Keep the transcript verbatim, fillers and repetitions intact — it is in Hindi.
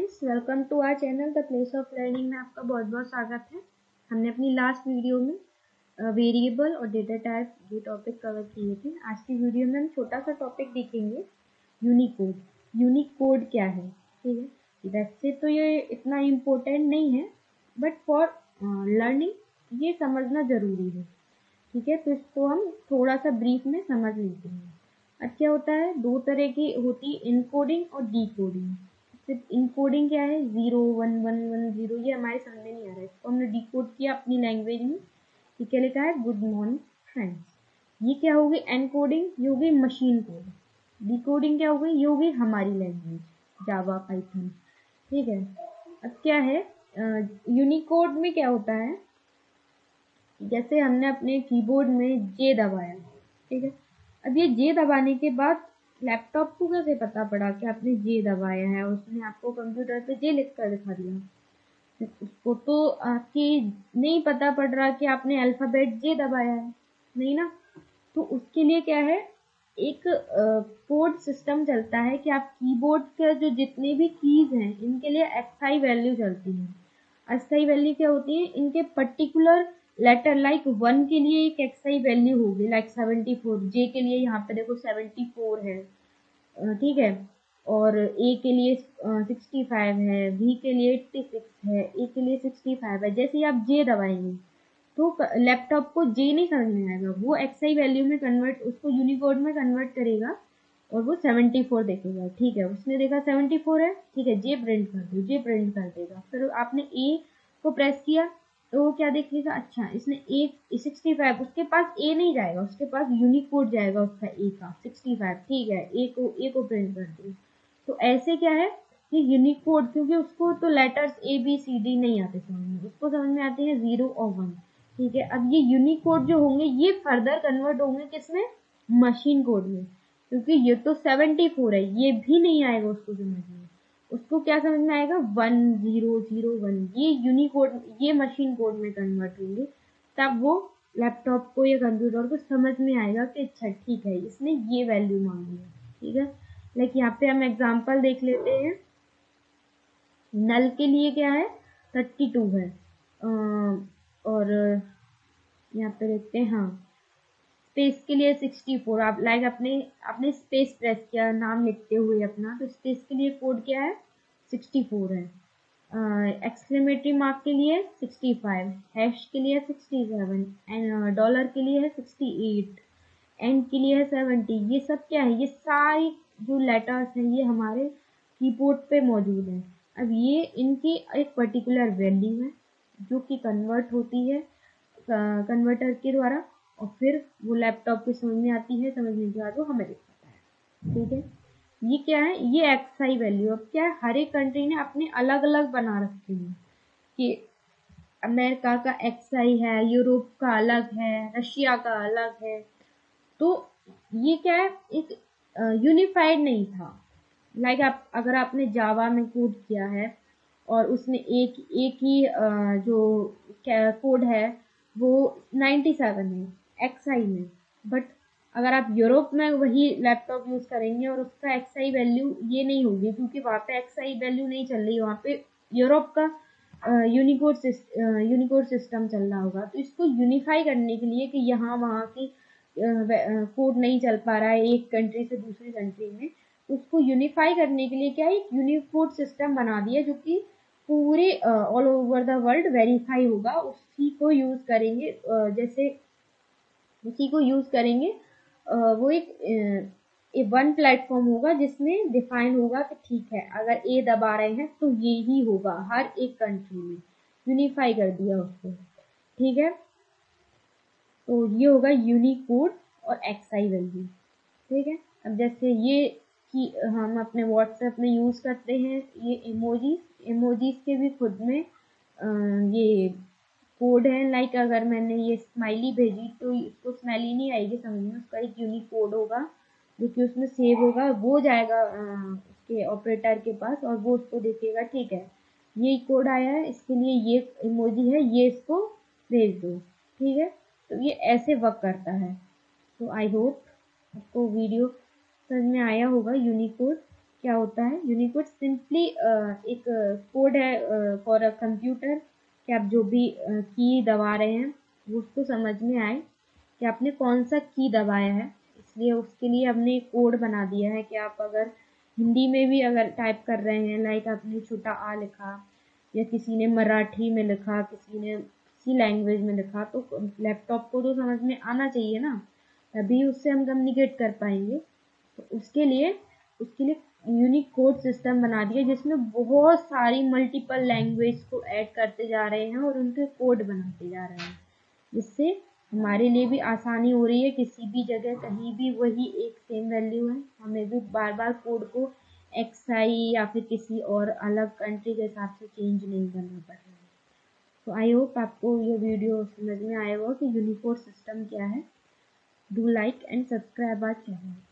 Friends, welcome to our channel the place of learning में आपका बहुत बहुत स्वागत है। हमने अपनी लास्ट वीडियो में वेरिएबल और डेटा टाइप ये टॉपिक कवर किए थे। आज की वीडियो में हम छोटा सा टॉपिक देखेंगे, यूनिकोड। यूनिकोड क्या है? ठीक है, वैसे तो ये इतना इम्पोर्टेंट नहीं है, बट फॉर लर्निंग ये समझना ज़रूरी है। ठीक है, तो इसको हम थोड़ा सा ब्रीफ में समझ लेते हैं। अब क्या होता है, दो तरह की होती है, इनकोडिंग और डीकोडिंग। सिर्फ इनकोडिंग क्या है, zero one one one zero, ये हमारे सामने नहीं आ रहा है, इसको हमने डिकोड किया अपनी लैंग्वेज में। ये क्या लिखा है, गुड मॉर्निंग फ्रेंड्स। ये क्या होगी, एनकोडिंग, ये होगी मशीन कोड। डिकोडिंग क्या होगी, ये होगी हमारी लैंग्वेज, जावा पाइथन। ठीक है, अब क्या है, यूनिकोड में क्या होता है, जैसे हमने अपने कीबोर्ड में जे दबाया, ठीक है, अब ये जे दबाने के बाद लैपटॉप को कैसे पता पड़ा कि आपने जे दबाया है, उसने आपको कंप्यूटर पे जे लिख कर दिखा दिया। उसको तो आपकी नहीं पता पड़ रहा कि आपने अल्फाबेट जे दबाया है, नहीं ना। तो उसके लिए क्या है, एक कोड सिस्टम चलता है कि आप कीबोर्ड के जो जितने भी कीज हैं इनके लिए एक्सआई वैल्यू चलती है। एक्सआई वैल्यू क्या होती है, इनके पर्टिकुलर लेटर, लाइक वन के लिए एक एक्सआई वैल्यू होगी, लाइक सेवेंटी फोर। जे के लिए यहाँ पे देखो सेवेंटी फोर है, ठीक है, और ए के लिए सिक्सटी फाइव है, बी के लिए एट्टी सिक्स है, ए के लिए सिक्सटी फाइव है। जैसे ही आप जे दबाएंगे तो लैपटॉप को जे नहीं समझ में आएगा, वो एक्सआई वैल्यू में कन्वर्ट, उसको यूनिकोड में कन्वर्ट करेगा और वो सेवेंटी फोर देखेगा। ठीक है, उसने देखा सेवेंटी फोर है, ठीक है, जे प्रिंट कर दो, जे प्रिंट कर देगा। फिर आपने ए को प्रेस किया तो वो क्या देखेगा, अच्छा इसने ए सिक्सटी फाइव, उसके पास ए नहीं जाएगा, उसके पास यूनिकोड जाएगा उसका ए का सिक्सटी फाइव। ठीक है, ए को ए को प्रिंट कर दो। तो ऐसे क्या है कि यूनिकोड, क्योंकि उसको तो letters A B C D नहीं आते समझ में, उसको समझ में आते हैं जीरो और वन। ठीक है, अब ये यूनिकोड जो होंगे ये फर्दर कन्वर्ट होंगे किसमें, मशीन कोड में, क्योंकि ये तो सेवेंटी फोर है, ये भी नहीं आएगा उसको समझ में। उसको क्या समझ में आएगा, वन जीरो जीरो वन, ये यूनिकोड, ये मशीन कोड में कन्वर्ट होंगे, तब वो लैपटॉप को या कंप्यूटर को समझ में आएगा कि अच्छा ठीक है इसने ये वैल्यू मांगी है। ठीक है, लाइक यहाँ पे हम एग्जांपल देख लेते हैं। नल के लिए क्या है, थर्टी टू है, और यहाँ पे देखते हैं, हाँ स्पेस के लिए सिक्सटी फोर। आप लाइक अपने आपने स्पेस प्रेस किया नाम लिखते हुए अपना, तो स्पेस के लिए कोड क्या है, सिक्सटी फोर है। एक्सक्लेमेटरी मार्क के लिए सिक्सटी फाइव, हैश के लिए सिक्सटी सेवन, एंड डॉलर के लिए है सिक्सटी एट, एंड के लिए है सेवेंटी। ये सब क्या है, ये सारी जो लेटर्स हैं ये हमारे कीबोर्ड पे मौजूद हैं। अब ये इनकी एक पर्टिकुलर वैल्यू है जो कि कन्वर्ट होती है कन्वर्टर के द्वारा, और फिर वो लैपटॉप की समझ में आती है, समझने के बाद वो हमें दिखाता है। ठीक है, ये क्या है, ये एक्सआई वैल्यू। अब क्या है, हर एक कंट्री ने अपने अलग अलग बना रखे हैं, कि अमेरिका का एक्सआई है, यूरोप का अलग है, रशिया का अलग है। तो ये क्या है, एक यूनिफाइड नहीं था। लाइक आप अगर आपने जावा में कोड किया है और उसमें एक एक ही जो कोड है वो नाइन्टी सेवन है एक्सआई में, बट अगर आप यूरोप में वही लैपटॉप यूज करेंगे और उसका एक्सआई वैल्यू ये नहीं होगी, क्योंकि वहाँ पे एक्सआई वैल्यू नहीं चल रही, वहाँ पे यूरोप का यूनिकोड यूनिकोड सिस्टम चल रहा होगा। तो इसको यूनिफाई करने के लिए कि यहाँ वहाँ की कोड नहीं चल पा रहा है एक कंट्री से दूसरी कंट्री में, उसको यूनिफाई करने के लिए क्या है, एक यूनिकोड सिस्टम बना दिया जो कि पूरे all over the world verify होगा। उसी को यूज करेंगे, जैसे उसी को यूज करेंगे, वो एक वन प्लेटफॉर्म होगा जिसमें डिफाइन होगा कि ठीक है अगर ए दबा रहे हैं तो ये ही होगा हर एक कंट्री में, यूनिफाई कर दिया उसको। ठीक है, तो ये होगा यूनिकोड और एक्सआई वैल्यू। ठीक है, अब जैसे ये कि हम अपने व्हाट्सएप में यूज करते हैं ये इमोजीज, इमोजीज के भी खुद में आ, ये कोड है। लाइक अगर मैंने ये स्माइली भेजी तो इसको स्माइली नहीं आएगी समझ में, उसका एक यूनिक कोड होगा जो कि उसमें सेव होगा, वो जाएगा आ, उसके ऑपरेटर के पास और वो उसको देखेगा, ठीक है ये कोड आया है, इसके लिए ये इमोजी है, ये इसको भेज दो। ठीक है, तो ये ऐसे वर्क करता है। तो आई होप आपको वीडियो समझ में आया होगा यूनिकोड क्या होता है? यूनिकोड सिंपली एक कोड है फॉर अ कंप्यूटर कि आप जो भी की दबा रहे हैं वो उसको समझ में आए कि आपने कौन सा की दबाया है, इसलिए उसके लिए हमने एक कोड बना दिया है कि आप अगर हिंदी में भी अगर टाइप कर रहे हैं, लाइक आपने छोटा आ लिखा या किसी ने मराठी में लिखा, किसी ने किसी लैंग्वेज में लिखा, तो लैपटॉप को तो समझ में आना चाहिए ना, तभी उससे हम कम्युनिकेट कर पाएंगे। तो उसके लिए उसके लिए यूनिक कोड सिस्टम बना दिया जिसमें बहुत सारी मल्टीपल लैंग्वेज को ऐड करते जा रहे हैं और उनके कोड बनाते जा रहे हैं, जिससे हमारे लिए भी आसानी हो रही है। किसी भी जगह कहीं भी वही एक सेम वैल्यू है, हमें भी बार बार कोड को एक्साई या फिर किसी और अलग कंट्री के हिसाब से चेंज नहीं करना पड़ रहा है। तो आई होप आपको ये वीडियो समझ में आया होगा कि यूनिकोड सिस्टम क्या है। Do like and subscribe our channel.